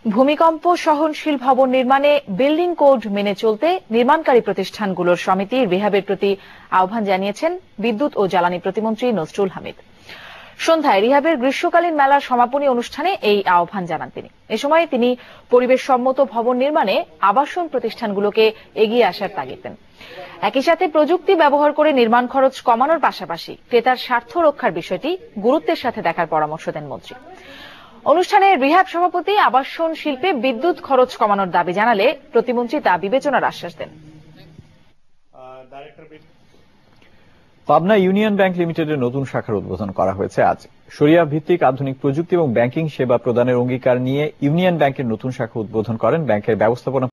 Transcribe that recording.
ভূমিকম্প সহনশীল ভবন নির্মাণে বিল্ডিং কোড মেনে চলতে নির্মাণকারী প্রতিষ্ঠানগুলোর সমিতি রিহ্যাবের প্রতি আহ্বান জানিয়েছেন বিদ্যুৎ ও জ্বালানি প্রতিমন্ত্রী নসরুল হামিদ। সন্ধ্যায় রিহ্যাবের গ্রীষ্মকালীন মেলার সমাপনী অনুষ্ঠানে এই আহ্বান জানান তিনি। এ সময় তিনি পরিবেশসম্মত ভবন নির্মাণে আবাসন প্রতিষ্ঠানগুলোকে এগিয়ে আসার তাগিদ দেন। একই সাথে প্রযুক্তি ব্যবহার করে নির্মাণ খরচ কমানোর পাশাপাশি ক্রেতার স্বার্থ রক্ষার বিষয়টি গুরুত্বের সাথে দেখার পরামর্শ দেন মন্ত্রী। অনুষ্ঠানে রিহ্যাব সভাপতি আবাসন শিল্পে বিদ্যুৎ খরচ কমানোর দাবি জানালে প্রতিমন্ত্রী তা বিবেচনার আশ্বাস দেন। পাবনা ইউনিয়ন ব্যাংক লিমিটেডের নতুন শাখার উদ্বোধন করা হয়েছে আজ। শরিয়া ভিত্তিক আধুনিক প্রযুক্তি এবং ব্যাংকিং সেবা প্রদানের অঙ্গীকার নিয়ে ইউনিয়ন ব্যাংকের নতুন শাখা উদ্বোধন করেন ব্যাংকের ব্যবস্থাপনা